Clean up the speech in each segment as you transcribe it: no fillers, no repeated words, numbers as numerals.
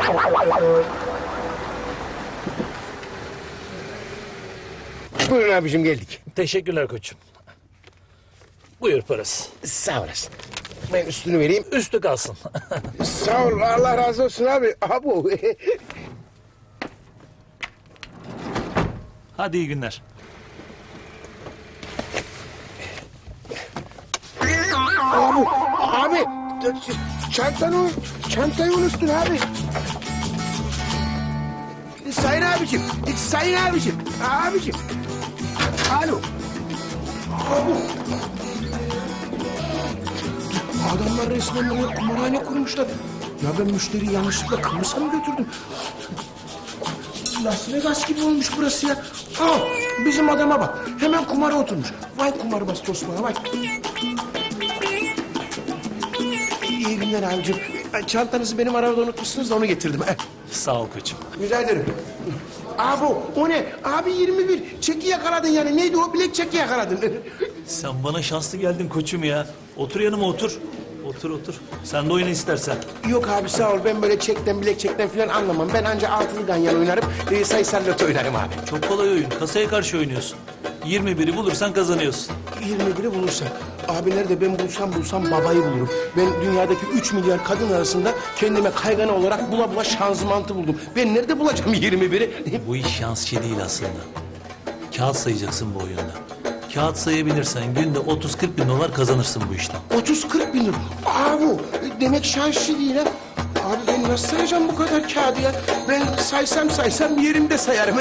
Buyurun abicim, geldik. Teşekkürler koçum. Buyur parası. Sağ olasın. Ben üstünü vereyim. Üstü kalsın. Sağ ol, Allah razı olsun abi. Abu. Hadi iyi günler. Abi, çantayı unuttun abi. Sayın abicim, abicim. Alo. Abi. Adamlar resmen buraya kumarhane kurmuşlar. Ya ben müşteriyi yanlışlıkla Kıbrıs'a mı götürdüm? Las Vegas gibi olmuş burası ya. Aa, bizim adama bak. Hemen kumara oturmuş. Vay kumarbaz tosbağa, vay. İyi günler abicim. Çantanızı benim arabada unutmuşsunuz da onu getirdim. Sağ ol koçum. Rica ederim. Abi o ne? Abi 21. Çeki yakaladın yani. Neydi o? Bilek çeki yakaladın. Sen bana şanslı geldin koçum ya. Otur yanıma otur. Otur. Sen de oyna istersen. Yok abi sağ ol. Ben böyle çekten bilek çekten falan anlamam. Ben anca altılı ganyan oynarım. Sayısal loto oynarım abi. Çok kolay oyun. Kasaya karşı oynuyorsun. 21'i bulursan kazanıyorsun. 21'i bulursan. Abi nerede ben bulsam babayı bulurum. Ben dünyadaki 3 milyar kadın arasında kendime kaygana olarak bula şanzımantı buldum. Ben nerede bulacağım 21'i? Bu iş şans işi değil aslında. Kağıt sayacaksın bu oyunda. Kağıt sayabilirsen günde 30-40 bin dolar kazanırsın bu işten. 30-40 bin lira. Abi demek şans işi değil ha. Abi ben nasıl sayacağım bu kadar kağıdı ya? Ben saysam yerimde sayarım.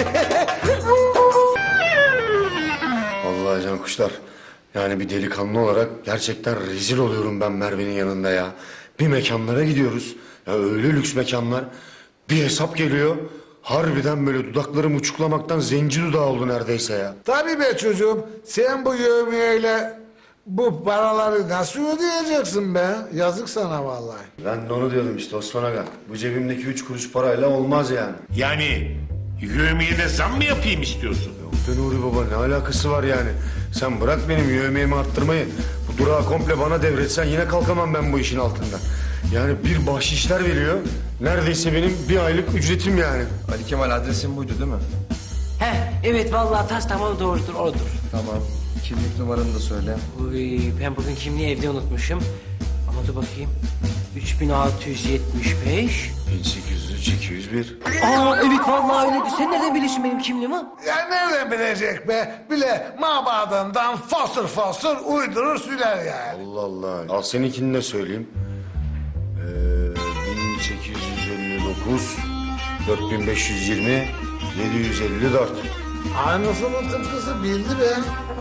Vallahi can kuşlar. Yani bir delikanlı olarak gerçekten rezil oluyorum ben Merve'nin yanında ya. Bir mekanlara gidiyoruz. Ya öyle lüks mekanlar. Bir hesap geliyor. Harbiden böyle dudaklarım uçuklamaktan zenci dudağı oldu neredeyse ya. Tabii be çocuğum. Sen bu yevmiyeyle bu paraları nasıl ödeyeceksin be? Yazık sana vallahi. Ben de onu diyordum işte Osman Aga. Bu cebimdeki 3 kuruş parayla olmaz yani. Yani yövmiyede zam mı yapayım istiyorsun? Yok be Nuri Baba, ne alakası var yani? Sen bırak benim yövmiyemi arttırmayı. Bu durağı komple bana devretsen yine kalkamam ben bu işin altından. Yani bir bahşişler veriyor. Neredeyse benim bir aylık ücretim yani. Ali Kemal adresin buydu değil mi? Evet vallahi tas tamam doğrudur odur. Tamam. Kimlik numaranı da söyle. Uy, ben bugün kimliği evde unutmuşum. Ama dur bakayım. 3675. 1803 201. Aa evet vallahi öyleydi. Sen nereden biliyorsun benim kimliğimi? Ya nereden bilecek be? Bile mabadından fosur uydurur sürer yani. Allah Allah. Al seninkini de söyleyeyim. 1859 4520 754. Aynısının tıpkısı bildi be.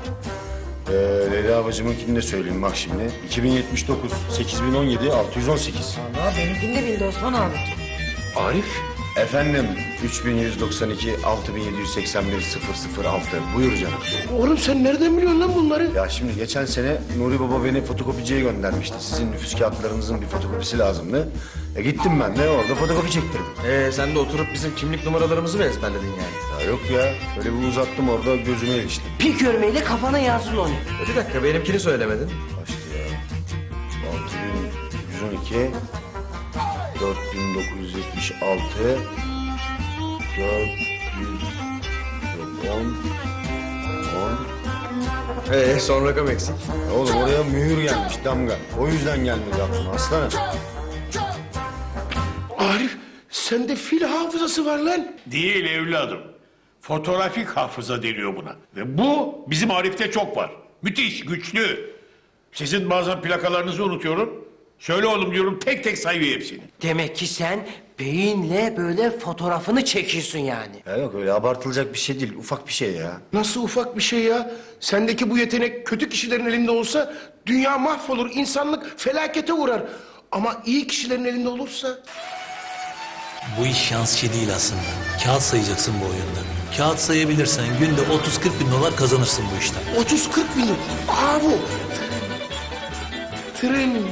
Leyla bacımınkini de söyleyeyim bak şimdi. 2079 8017 618. Valla benimkini de bildi Osman abi. Arif? Efendim 3192 6781 006. Buyur canım. Oğlum sen nereden biliyorsun lan bunları? Ya şimdi geçen sene Nuri Baba beni fotokopiciye göndermişti. Sizin nüfus kağıtlarınızın bir fotokopisi lazımdı. Gittim ben de orada fotokopi çektirdim. Sen de oturup bizim kimlik numaralarımızı mı ezberledin yani? Ya yok ya. Öyle bir uzattım orada gözüme ilişti. Bir görmeyle kafana yazsın onu. Bir dakika benimkini söylemedin. Kaçtı ya? 6112 4976 410 Son rakam eksik. Oğlum oraya mühür gelmiş, damga. O yüzden gelmedi aklıma aslanım. Arif sende fil hafızası var lan. Değil evladım. Fotoğrafik hafıza deniyor buna. Ve bu bizim Arif'te çok var. Müthiş, güçlü. Sizin bazen plakalarınızı unutuyorum. Söyle oğlum diyorum, tek tek sayıyor hepsini. Demek ki sen beyinle böyle fotoğrafını çekiyorsun yani. Ya yok öyle abartılacak bir şey değil, ufak bir şey ya. Nasıl ufak bir şey ya? Sendeki bu yetenek kötü kişilerin elinde olsa dünya mahvolur, insanlık felakete uğrar. Ama iyi kişilerin elinde olursa... Bu iş şans işi değil aslında. Kağıt sayacaksın bu oyunda. Kağıt sayabilirsen günde 30-40 bin dolar kazanırsın bu işten. 30-40 bin lira. Aa bu. Tırın.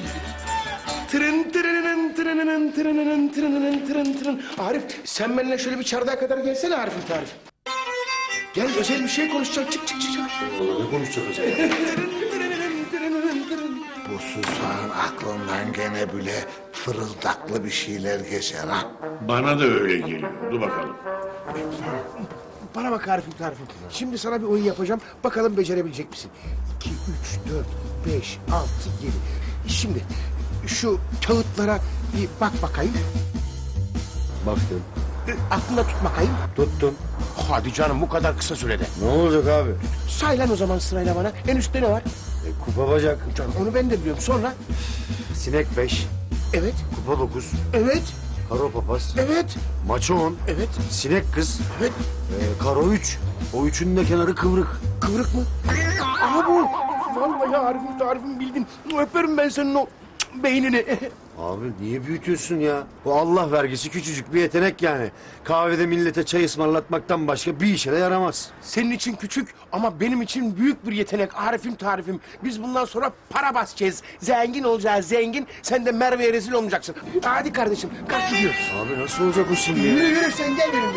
Tırın. Arif sen benimle şöyle bir çardağa kadar gelsene Arif'im Arif. Gel özel bir şey konuşacağım. Çık. Ne konuşacak acaba? Bu susağın aklından gene bile fırıldaklı bir şeyler geçer ha. Bana da öyle geliyor. Dur bakalım. Bana bak Arif'im tarifim. Şimdi sana bir oyun yapacağım. Bakalım becerebilecek misin? 2, 3, 4, 5, 6, 7. Şimdi şu kağıtlara bir bak bakayım. Baktım. Aklında tut bakayım. Tuttum. Hadi canım bu kadar kısa sürede. Ne olacak abi? Say lan o zaman sırayla bana. En üstte ne var? Kupa bacak. Canım onu ben de biliyorum. Sonra? Sinek 5. Evet, Kupa 9. evet, Karo papaz. evet, Maço 10. evet, Sinek kız. evet. Karo 3. O üçünün de kenarı kıvrık. Kıvrık mı? Aha bu. Vallahi Arif'im tarifim bildin. Öperim ben senin o beynini. Abi niye büyütüyorsun ya? Bu Allah vergisi küçücük bir yetenek yani. Kahvede millete çay ısmarlatmaktan başka bir işe de yaramaz. Senin için küçük ama benim için büyük bir yetenek Arif'im tarifim. Biz bundan sonra para basacağız. Zengin olacağız zengin. Sen de Merve'ye rezil olmayacaksın. Hadi kardeşim kalk gidiyoruz. Abi nasıl olacak o şimdi ya? Yürü yürü sen gel benimle.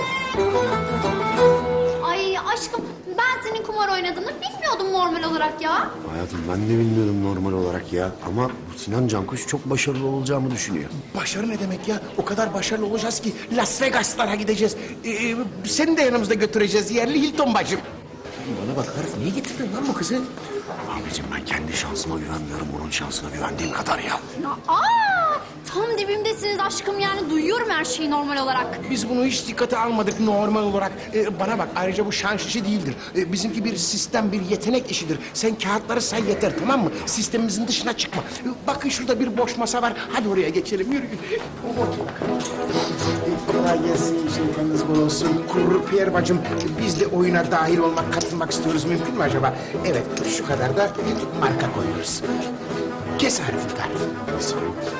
Ay aşkım ben senin kumar oynadığını bilmiyordum normal olarak ya. Hayatım ben de bilmiyordum normal olarak ya. Ama bu Sinan Cankuş çok başarılı olacağımı düşünüyor. Başarı ne demek ya? O kadar başarılı olacağız ki Las Vegas'lara gideceğiz. Seni de yanımızda götüreceğiz yerli Hilton bacım. Bana bak Arif niye getirdin lan bu kızı? Abicim ben kendi şansıma güvenmiyorum. Onun şansına güvendiğim kadar ya. Tam dibimdesiniz aşkım yani duyuyorum her şeyi normal olarak. Biz bunu hiç dikkate almadık normal olarak. Bana bak ayrıca bu şans işi değildir. Bizimki bir sistem, bir yetenek işidir. Sen kağıtları say yeter tamam mı? Sistemimizin dışına çıkma. Bakın şurada bir boş masa var. Hadi oraya geçelim yürü. Kolay gelsin, şeytanınız bol olsun. Kuru Pierre bacım, biz de oyuna dahil olmak, katılmak istiyoruz. Mümkün mü acaba? Evet, şu kadar da bir marka koyuyoruz. Kes Arif'in tarifi.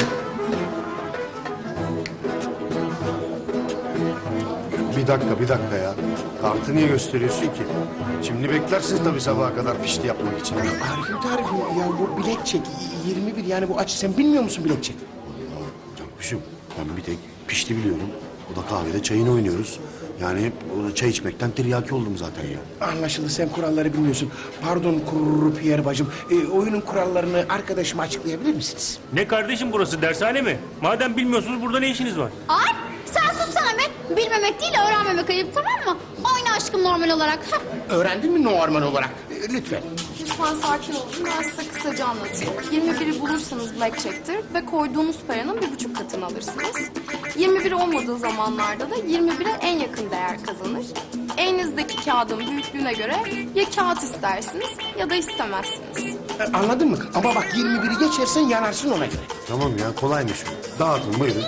Bir dakika ya. Kartı niye gösteriyorsun ki? Şimdi beklersiniz tabii sabaha kadar pişti yapmak için. Arif'in tarifi ya bu bilek çek 21 yani bu açı sen bilmiyor musun bilek çek? Cankuşum ben bir tek pişti biliyorum. O da kahvede çayını oynuyoruz. Yani hep orada çay içmekten tiryaki oldum zaten ya. Anlaşıldı sen kuralları bilmiyorsun. Pardon Kuru Pierre bacım. Oyunun kurallarını arkadaşıma açıklayabilir misiniz? Ne kardeşim burası dershane mi? Madem bilmiyorsunuz burada ne işiniz var? Ay sen sussana be. Bilmemek değil öğrenmemek ayıp tamam mı? Oyna aşkım normal olarak. Öğrendin mi normal olarak? Lütfen. Lütfen sakin olun. Ben size kısaca anlatayım. 21'i bulursanız blackjack'tir ve koyduğunuz paranın 1,5 katını alırsınız. 21 olmadığı zamanlarda da 21'e en yakın değer kazanır. Elinizdeki kağıdın büyüklüğüne göre ya kağıt istersiniz ya da istemezsiniz. Anladın mı? Ama bak 21'i geçersen yanarsın ona göre. Tamam ya kolaymış bu. Dağıtın buyurun.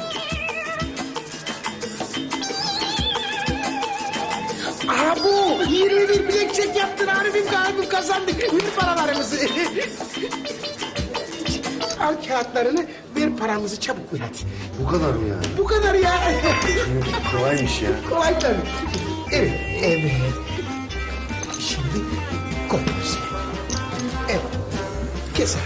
Aha bu 21 bilek çek yaptın Arif'im kalbim kazandık. Bütün paralarımızı. Al kağıtlarını ver paramızı çabuk ver hadi. Bu kadar mı yani? Bu kadar ya. Kolaymış ya. Kolay tabii. Evet, evet. Şimdi koyuyoruz. Evet. Keser.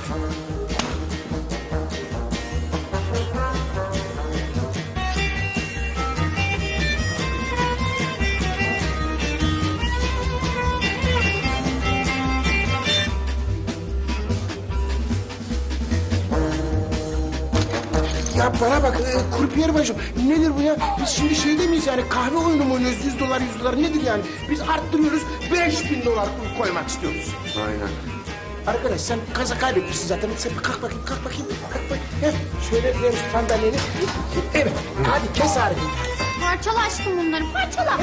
Ya bana bak Kurpiyer bacım nedir bu ya? Biz şimdi şeyde miyiz yani kahve oyunu mu oynuyoruz 100 dolar 100 dolar nedir yani? Biz arttırıyoruz 5.000 dolar koymak istiyoruz. Aynen. Arkadaş sen kasa kaybetmişsin zaten. Sen kalk bakayım kalk bakayım. Kalk bakayım. Heh, şöyle ver şu sandalyeni. Evet hadi kes Arif'in. Parçala aşkım bunları parçala.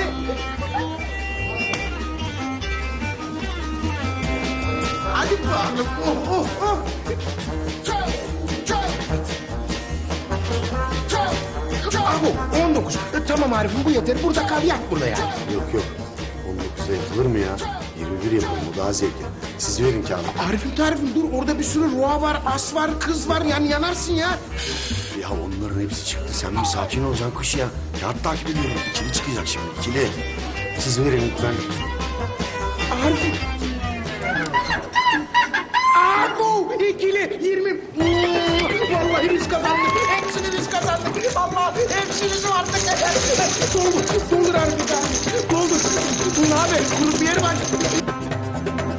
Hadi bakalım. Oh oh oh. Bu 19. Tamam Arif'im bu yeter. Burada kal yat burada ya. Yok. 19'da yapılır mı ya? 21 yapalım o daha zevkli. Siz verin kağıdı. Arif'im tarifim dur orada bir sürü roğa var, as var, kız var yani yanarsın ya. Ya onların hepsi çıktı. Sen bir sakin olacaksın kuş ya. Kağıt takip ediyorum. İkili çıkacak şimdi ikili. Siz verin lütfen. Arif'im. Bu ikili 20. Vallahi biz kazandık. Hepsini biz kazandık. Vallahi hepsini artık. Doldur Arif'im tarifim. Doldur. Bu ne haber? Kuru bir yeri var.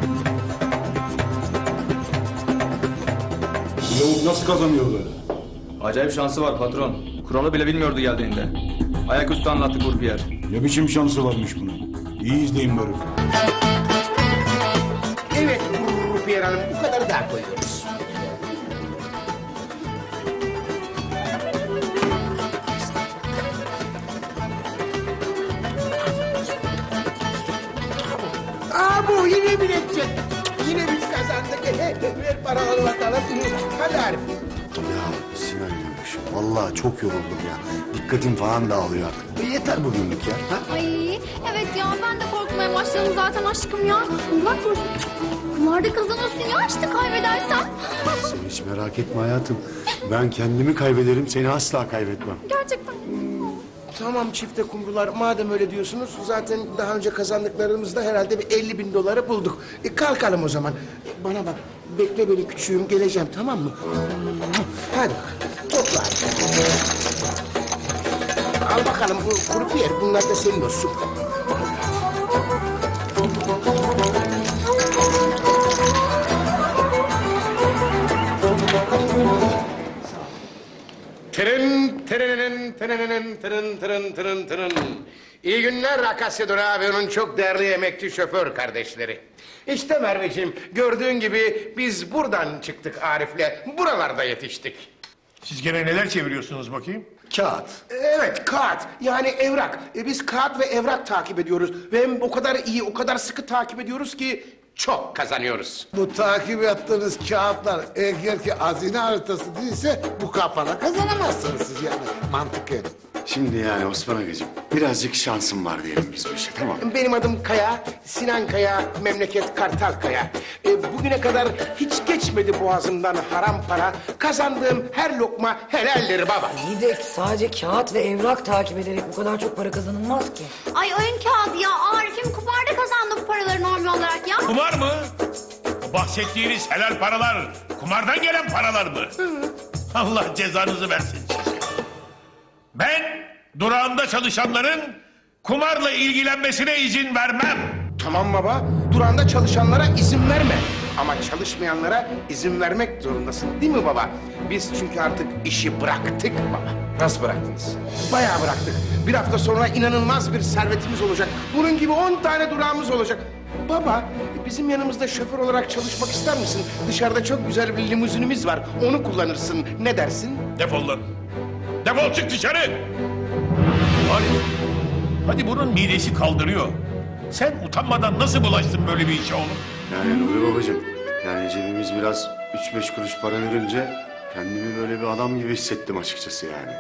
Lavuk nasıl kazanıyor böyle? Acayip şansı var patron. Kuralı bile bilmiyordu geldiğinde. Ayaküstü anlattı kurpiyer. Ne biçim şansı varmış bunun? İyi izleyin bu herifi. Evet Rupiyer Hanım, bu kadar daha koyuyoruz. Bu yine bilecek. Yine biz kazandık. Ver paraları bakalım. Hadi Arif. Ya Sinan'ymış. Vallahi çok yoruldum ya. Dikkatim falan dağılıyor artık. Yeter bugünlük ya. Ha? Ay evet ya, ben de korkmaya başladım zaten aşkım ya. Allah korusun. Kumarda kazanıyorsun ya, işte kaybedersem. Sen hiç merak etme hayatım. Ben kendimi kaybederim, seni asla kaybetmem. Gerçekten. Tamam çifte kumrular, madem öyle diyorsunuz, zaten daha önce kazandıklarımızda herhalde bir 50.000 doları bulduk. Kalkalım o zaman. Bana bak, bekle beni küçüğüm, geleceğim, tamam mı? Hadi bakalım, topla. Al bakalım bu kuru yer, bunlar da senin olsun. Tırın tırının tırının tırın tırın tırın tırın. İyi günler Akasya Durağı ve onun çok değerli emekçi şoför kardeşleri. İşte Merveciğim, gördüğün gibi biz buradan çıktık Arif'le, buralarda yetiştik. Siz gene neler çeviriyorsunuz bakayım? Kağıt. Evet, kağıt, yani evrak. Biz kağıt ve evrak takip ediyoruz. Ve hem o kadar iyi, o kadar sıkı takip ediyoruz ki çok kazanıyoruz. Bu takip ettiğiniz kağıtlar eğer ki hazine haritası değilse bu kafana kazanamazsınız siz yani mantıken. Şimdi yani Osman Agacığım, birazcık şansım var diyelim biz bu işe, tamam mı? Benim adım Kaya, Sinan Kaya, memleket Kartal Kaya. Bugüne kadar hiç geçmedi boğazımdan haram para. Kazandığım her lokma helaldir baba. İyi de sadece kağıt ve evrak takip ederek bu kadar çok para kazanılmaz ki. Ay oyun kağıdı ya, Arif'im kumarda kazandı bu paraları normal olarak ya. Kumar mı? O bahsettiğiniz helal paralar, kumardan gelen paralar mı? Allah cezanızı versin size. Ben durağımda çalışanların kumarla ilgilenmesine izin vermem. Tamam baba, durağında çalışanlara izin verme. Ama çalışmayanlara izin vermek zorundasın değil mi baba? Biz çünkü artık işi bıraktık baba. Nasıl bıraktınız? Bayağı bıraktık. Bir hafta sonra inanılmaz bir servetimiz olacak. Bunun gibi 10 tane durağımız olacak. Baba, bizim yanımızda şoför olarak çalışmak ister misin? Dışarıda çok güzel bir limuzinimiz var. Onu kullanırsın. Ne dersin? Defol lan. Defol çık dışarı. Arif, hadi bunun midesi kaldırıyor. Sen utanmadan nasıl bulaştın böyle bir işe oğlum? Yani Nuri babacığım, yani cebimiz biraz 3-5 kuruş para verince kendimi böyle bir adam gibi hissettim açıkçası yani.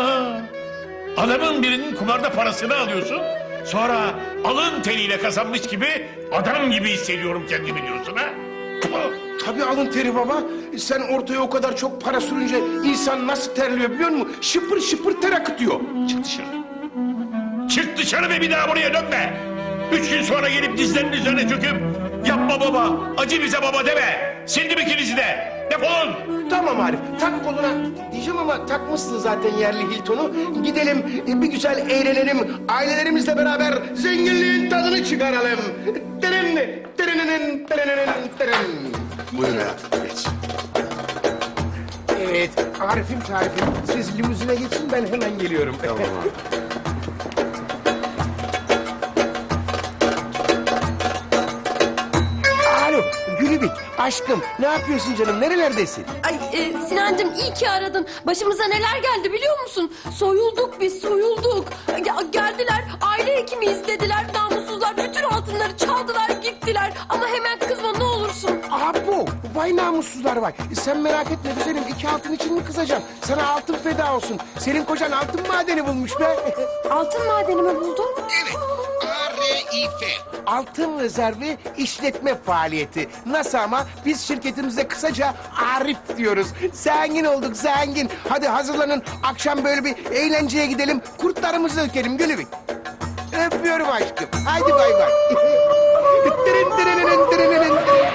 Adamın birinin kumarda parasını alıyorsun. Sonra alın teriyle kazanmış gibi adam gibi hissediyorum kendimi diyorsun ha? Tabii alın teri baba. Sen ortaya o kadar çok para sürünce insan nasıl terliyor biliyor musun? Şıpır şıpır ter akıtıyor. Çık dışarı. Çık dışarı ve bir daha buraya dönme. 3 gün sonra gelip dizlerinin üzerine çöküp yapma baba, acı bize baba deme. Sildim ikinizi de. Defolun. Tamam Arif, tak koluna diyeceğim ama takmışsın zaten yerli Hilton'u. Gidelim bir güzel eğlenelim. Ailelerimizle beraber zenginliğin tadını çıkaralım. Tırın, tırınının, tırınının, tırın. Buyur hayatım, geç. Evet, Arif'im tarifim. Siz limuzine geçin, ben hemen geliyorum. Tamam abi. Alo, Gülübük, aşkım ne yapıyorsun canım, nerelerdesin? Ay Sinancığım iyi ki aradın. Başımıza neler geldi biliyor musun? Soyulduk biz soyulduk. Geldiler aile hekimiyiz dediler. Namussuzlar bütün altınları çaldılar gittiler. Ama hemen kızma ne olursun. Abo, vay namussuzlar vay. Sen merak etme güzelim, 2 altın için mi kızacağım? Sana altın feda olsun. Senin kocan altın madeni bulmuş be. Altın madeni mi buldun? Evet, ARİF. Altın rezervi işletme faaliyeti. Nasıl ama? Biz şirketimize kısaca Arif diyoruz. Zengin olduk zengin. Hadi hazırlanın, akşam böyle bir eğlenceye gidelim. Kurtlarımızı dökelim Gülübük. Öpüyorum aşkım. Haydi bay bay. Tırın tırınının tırınının tırın.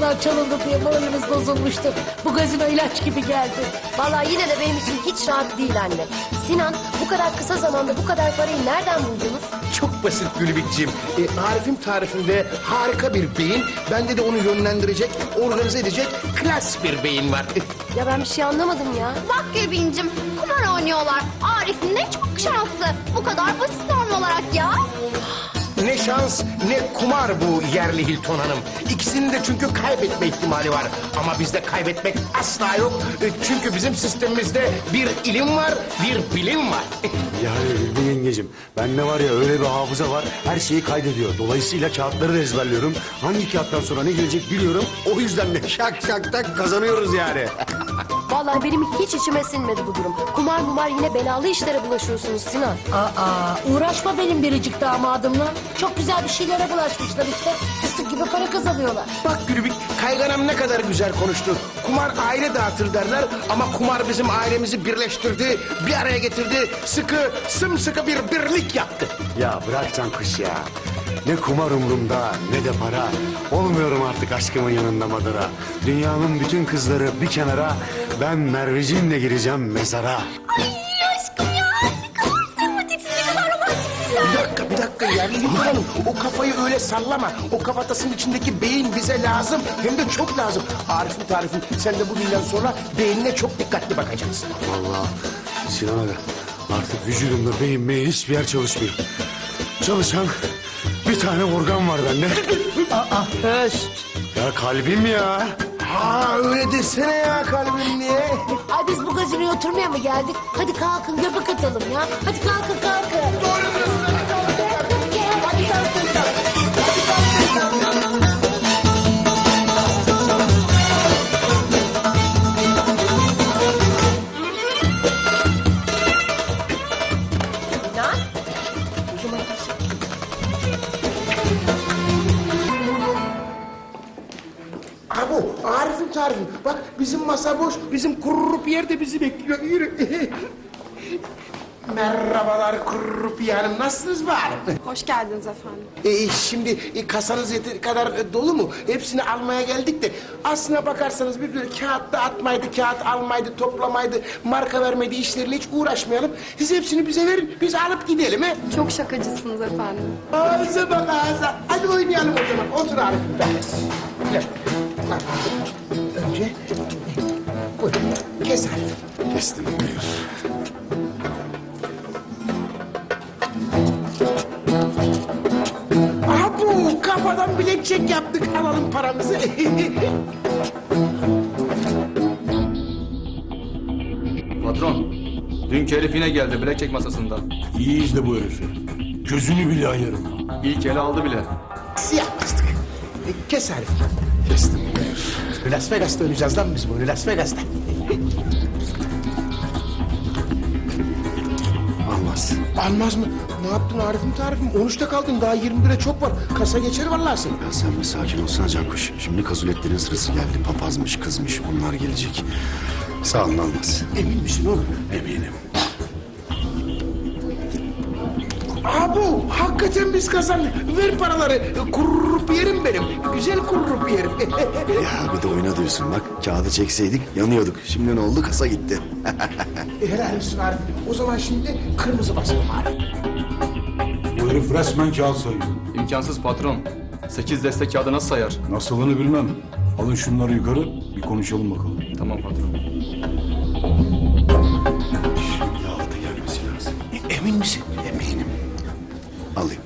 paralar çalındı diye moralimiz bozulmuştu. Bu gazino ilaç gibi geldi. Vallahi yine de benim için hiç rahat değil anne. Sinan, bu kadar kısa zamanda bu kadar parayı nereden buldunuz? Çok basit Gülübikciğim. Arif'in tarifinde harika bir beyin, bende de onu yönlendirecek, organize edecek klas bir beyin var. Ya ben bir şey anlamadım ya. Bak Gülbin'cim kumar oynuyorlar. Arif ne çok şanslı. Bu kadar basit normal olarak ya. Ne şans ne kumar bu yerli Hilton Hanım. İkisinin de çünkü kaybetme ihtimali var. Ama bizde kaybetmek asla yok. Çünkü bizim sistemimizde bir ilim var, bir bilim var. Yani Gülbin yengecim, bende var ya öyle bir hafıza var, her şeyi kaydediyor. Dolayısıyla kağıtları da ezberliyorum. Hangi kağıttan sonra ne gelecek biliyorum. O yüzden de şak şak tak kazanıyoruz yani. Vallahi benim hiç içime sinmedi bu durum. Kumar mumar yine belalı işlere bulaşıyorsunuz Sinan. Uğraşma benim biricik damadımla. Çok güzel bir şeylere bulaşmışlar işte. Fıstık gibi para kazanıyorlar. Bak Gülübik, kayganam ne kadar güzel konuştu. Kumar aile dağıtır derler ama kumar bizim ailemizi birleştirdi, bir araya getirdi, sıkı, sımsıkı bir birlik yaptı. Ya bırak Cankuş ya. Ne kumar umrumda ne de para. Olmuyorum artık aşkımın yanında Madara. Dünyanın bütün kızları bir kenara. Ben Merveciğimle gireceğim mezara. Ay aşkım ya ne kadar sempatiksin ne kadar romantiksin. Bir dakika yerli Hilton Hanım, o kafayı öyle sallama. O kafatasının içindeki beyin bize lazım, hem de çok lazım. Arif'in tarifin, sen de bugünden sonra beynine çok dikkatli bakacaksın. Vallahi Sinan abi artık vücudumda beyin hiçbir yer çalışmıyor. Çalışan bir tane organ var bende. Höst. Ya kalbim ya. Ha öyle desene ya kalbim diye. Ay biz bu gazinoya oturmaya mı geldik? Hadi kalkın göbek atalım ya. Hadi kalkın kalkın. Ha bu Arif'in tarifi. Bak bizim masa boş, bizim kurrupiyer de bizi bekliyor. Yürü. Merhabalar kurrupiyer hanım, nasılsınız bari? Hoş geldiniz efendim. Şimdi kasanız yeteri kadar dolu mu? Hepsini almaya geldik de aslına bakarsanız bir böyle kağıt dağıtmaydı, kağıt almaydı, toplamaydı, marka vermeydi işleriyle hiç uğraşmayalım. Siz hepsini bize verin, biz alıp gidelim he. Çok şakacısınız efendim. Ağza bak ağza. Hadi oynayalım o zaman. Otur Arif. Gel. Önce buyurun. Kes Arif. Kestim buyur. Aha bu kafadan bilekçek yaptık. Alalım paramızı. Patron, dünkü herif yine geldi blackjack masasında. İyi izle bu herifi. Gözünü bile ayırma. İlk ele aldı bile. Siyah bastık. Kes Arif. Kestim buyur. Las Vegas'ta oynayacağız lan biz bunu. Las Vegas'ta. Almaz. Almaz mı? Ne yaptın Arif'im tarifim? 13'te kaldın. Daha 21'e çok var. Kasa geçer vallahi seni. Ya sen bir sakin olsana Cankuş. Şimdi kazuletlerin sırası geldi. Papazmış, kızmış onlar gelecek. Sağ olun almaz. Emin misin oğlum? Eminim. Bu hakikaten biz kazandık. Ver paraları. Kururup yerim benim. Güzel kururup yerim. Ya bir de oyna diyorsun bak. Kağıdı çekseydik yanıyorduk. Şimdi ne oldu? Kasa gitti. Helal olsun Arif. O zaman şimdi kırmızı basalım Arif. Bu herif resmen kağıt sayıyor. İmkansız patron. 8 destek kağıdı nasıl sayar? Nasılını bilmem. Alın şunları yukarı bir konuşalım bakalım. Tamam patron. Şimdi altı gelmesi lazım. Emin misin? Eminim. Alayım.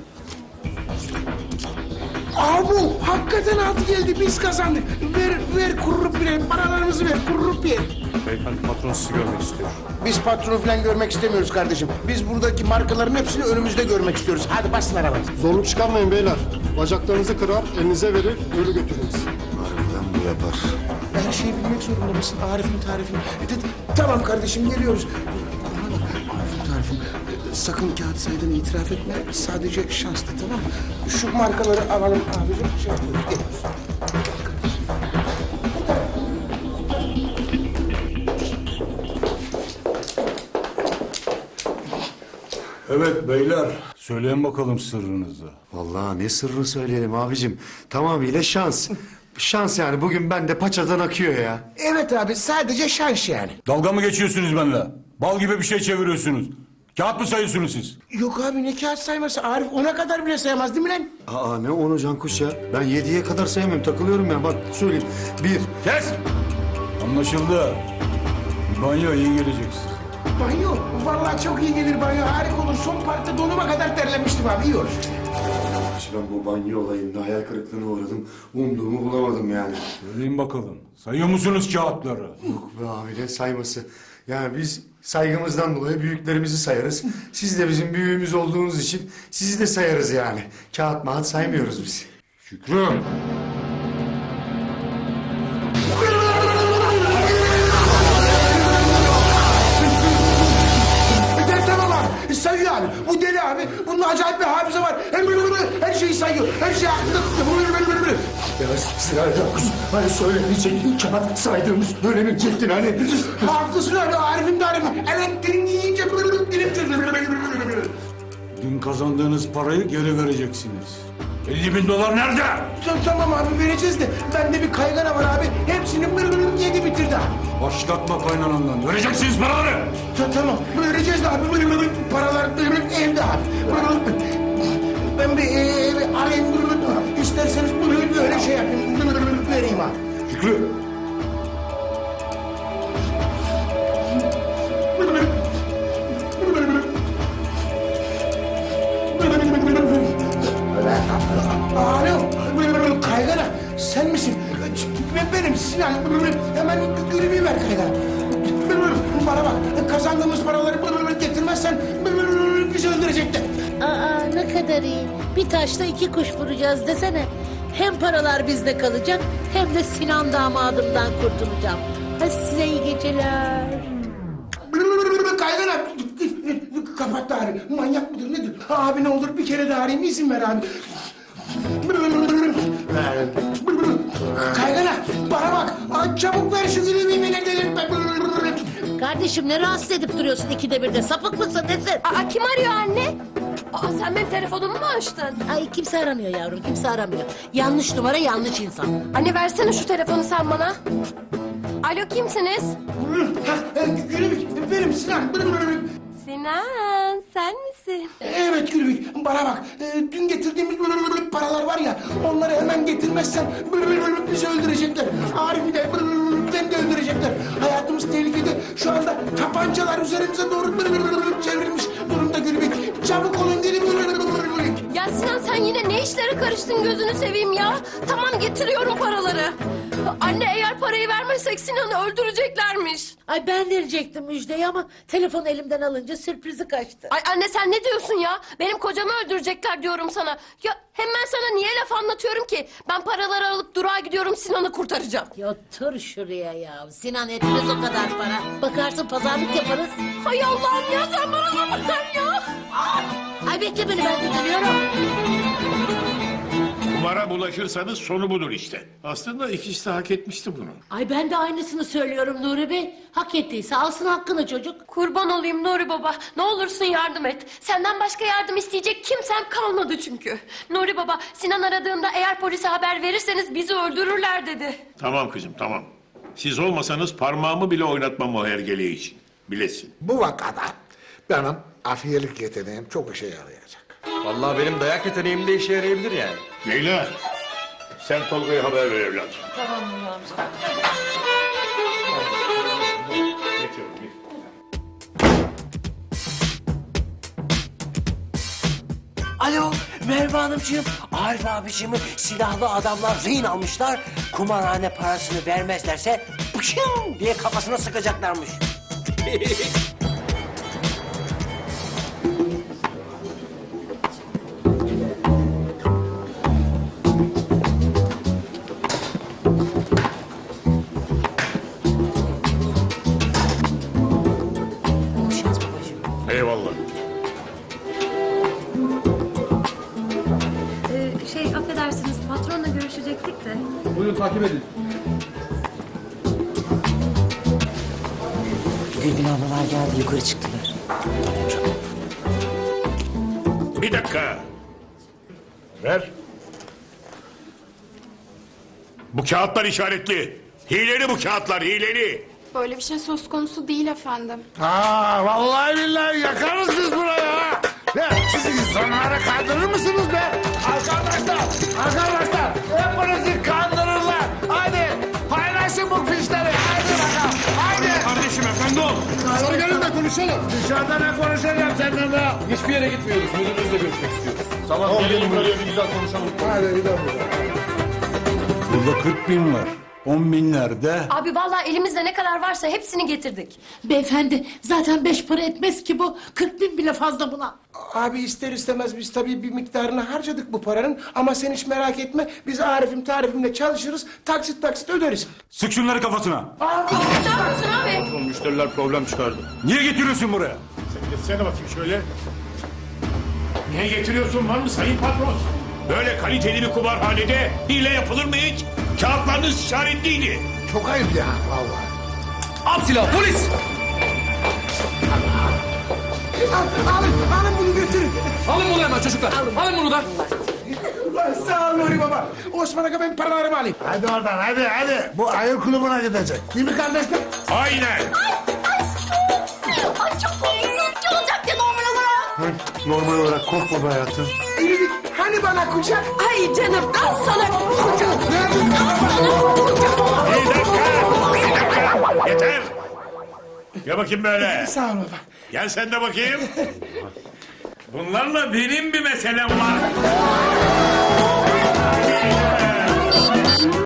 Bu hakikaten altı geldi. Biz kazandık. Ver kururup yerim. Paralarımızı ver kururup yerim. Beyefendi patron sizi görmek istiyor. Biz patronu falan görmek istemiyoruz kardeşim. Biz buradaki markaların hepsini önümüzde görmek istiyoruz. Hadi basın arabayı. Zorluk çıkarmayın beyler. Bacaklarınızı kırar, elinize verir, ölü götürürüz. Harbiden bu yapar. Her şeyi bilmek zorunda mısın? Arif'in tarifini. Tamam kardeşim geliyoruz. Bana bak Arif'in tarifini. Sakın kağıt saydığını itiraf etme. Sadece şanslı tamam mı? Şu markaları alalım abicim. Şey yapıyoruz, geliyoruz. Evet beyler. Söyleyin bakalım sırrınızı. Vallahi ne sırrını söyleyelim abicim. Tamamıyla şans. Şans yani, bugün bende paçadan akıyor ya. Evet abi, sadece şans yani. Dalga mı geçiyorsunuz benimle? Bal gibi bir şey çeviriyorsunuz. Kağıt mı sayıyorsunuz siz? Yok abi, ne kağıt sayması? Arif 10'a kadar bile sayamaz değil mi lan? Aa, ne onu Cankuş ya? Ben 7'ye kadar sayamıyorum, takılıyorum ya. Bak söyleyeyim. 1. Kes! Anlaşıldı. Banyo iyi geleceksiniz. Banyo, vallahi çok iyi gelir banyo. Harika olur. Son parkta donuma kadar terlemiştim abi, iyi olur. Ben bu banyo olayında hayal kırıklığına uğradım. Umduğumu bulamadım yani. Söyleyin bakalım. Sayıyor musunuz kağıtları? Yok be abi, ne sayması? Yani biz saygımızdan dolayı büyüklerimizi sayarız. Siz de bizim büyüğümüz olduğunuz için sizi de sayarız yani. Kağıt mağat saymıyoruz biz. Şükrü! Tamam abi, sayıyor abi. Bu deli abi. Bunun acayip bir hafıza var. Her şeyi sayıyor. Her şey aklında. Ya Sinan Cankuş, hani söylemeyecektin kağıt saydığımız söylemeyecektin hani. Haklısın abi, Arif'im de Arif'im. Elektriğini yiyince... Dün kazandığınız parayı geri vereceksiniz. 50.000 dolar nerede? Tamam abi, vereceğiz de. Bende bir kaygana var abi. Hepsini yedi bitirdi abi. Başlatma kaynanandan. Vereceksiniz paraları. Tamam, vereceğiz de abi. Paralar evde abi. Ben bir evi arayayım. İsterseniz böyle şey yapayım. Vereyim abi. Şükrü! Alo, kaygana sen misin? Benim Sinan. Hemen gülümü ver kaygana. Bana bak, kazandığımız paraları getirmezsen bizi öldürecekler. Aa, ne kadar iyi. Bir taşla iki kuş vuracağız desene. Hem paralar bizde kalacak hem de Sinan damadımdan kurtulacağım. Hadi size iyi geceler. Kaygana kapat da arayayım. Manyak mıdır nedir? Abi ne olur bir kere de arayayım, izin ver abi. Kaygana bana bak. Çabuk ver şu gülümü, beni delirtme. Kardeşim, ne rahatsız edip duruyorsun ikide bir de? Sapık mısın nesin? Aa, kim arıyor anne? Aa, sen benim telefonumu mu açtın? Ay, kimse aramıyor yavrum, kimse aramıyor. Yanlış numara, yanlış insan. Anne versene şu telefonu sen bana. Alo, kimsiniz? Gülümük benim Sinan. Sinan, sen misin? Evet Gülümük, bana bak. Dün getirdiğimiz paralar var ya, onları hemen getirmezsen bizi öldürecekler. Arif'i de beni de öldürecekler. Hayatımız tehlikede. Şu anda tabancalar üzerimize doğru çevrilmiş durumda Gülümük. Çabuk olun Gülümük. Ya Sinan, sen yine ne işlere karıştın, gözünü seveyim ya. Tamam, getiriyorum paraları. Anne, eğer parayı vermezsek Sinan'ı öldüreceklermiş. Ay, ben verecektim müjdeyi ama telefon elimden alınca sürprizi kaçtı. Ay anne, sen ne diyorsun ya? Benim kocamı öldürecekler diyorum sana. Ya hem ben sana niye laf anlatıyorum ki? Ben paraları alıp durağa gidiyorum, Sinan'ı kurtaracağım. Ya otur şuraya ya. Sinan etmez o kadar para. Bakarsın pazarlık yaparız. Hay Allah'ım ya, sen bana sabır ver ya. Ay bekle beni, ben de geliyorum. Kumara bulaşırsanız sonu budur işte. Aslında ikisi de hak etmişti bunu. Ay, ben de aynısını söylüyorum Nuri Bey. Hak ettiyse alsın hakkını çocuk. Kurban olayım Nuri Baba. Ne olursun yardım et. Senden başka yardım isteyecek kimsem kalmadı çünkü. Nuri Baba, Sinan aradığında eğer polise haber verirseniz bizi öldürürler dedi. Tamam kızım, tamam. Siz olmasanız parmağımı bile oynatmam o hergele için. Bilesin. Bu vakada benim afiyelik yeteneğim çok işe yarayacak. Vallahi benim dayak yeteneğim de işe yarayabilir yani. Leyla, sen Tolga'ya haber ver evladım. Tamam Nuri amca. Alo, Merve Hanımcığım. Arif abiciğimi silahlı adamlar rehin almışlar. Kumarhane parasını vermezlerse pışın diye kafasına sıkacaklarmış. Eyvallah. Affedersiniz, patronla görüşecektik de. Buyurun, takip edin. Gülbin ablalar geldi, yukarı çıktılar. Bir dakika. Ver. Bu kağıtlar işaretli. Hileli bu kağıtlar, hileli. Böyle bir şey söz konusu değil efendim. Vallahi billahi yakarız biz buraya ha. Ya siz insanları kandırır mısınız be? Arkadaşlar hepinizi kandırırlar. Hadi paylaşın bu fişleri. Hadi bakalım. Haydi. Kardeşim efendi ol. Dışarı gelin de konuşalım. Dışarıda ne konuşacağım seninle be? Hiçbir yere gitmiyoruz. Müdürümüzle görüşmek istiyoruz. Tamam gelin buraya bir güzel konuşalım. Hadi gidelim. Burada 40 bin var. 10 binlerde. Abi vallahi elimizde ne kadar varsa hepsini getirdik. Beyefendi zaten 5 para etmez ki bu. 40 bin bile fazla buna. Abi ister istemez biz tabii bir miktarını harcadık bu paranın. Ama sen hiç merak etme. Biz Arif'im tarifimle çalışırız. Taksit taksit öderiz. Sık şunları kafasına. Ne yapıyorsun abi? Müşteriler problem çıkardı. Niye getiriyorsun buraya? Geçsene bakayım şöyle. Niye getiriyorsun, var mı sayın patron? Böyle kaliteli bir kumarhanede hile yapılır mı hiç? Kağıtlarınız işaretliydi. Çok ayıp ya vallahi. At silahı polis! Alın bunu götürün. Alın bunu hemen çocuklar. Alın bunu da. Sağ ol Nuri Baba. Osman Aga ben paralarımı alayım. Hadi oradan hadi. Bu ayır kulübüne gidecek. Değil mi kardeşler? Aynen. Ay çok korkuyorum. Ne olacak ya normal olarak? Normal olarak korkma be hayatım. İrilik hani bana kucak? Ay canım al sana kucak. Bir dakika. Yeter. Gel bakayım böyle. Sağ ol baba. Gel sen de bakayım. Bunlarla benim bir meselem var.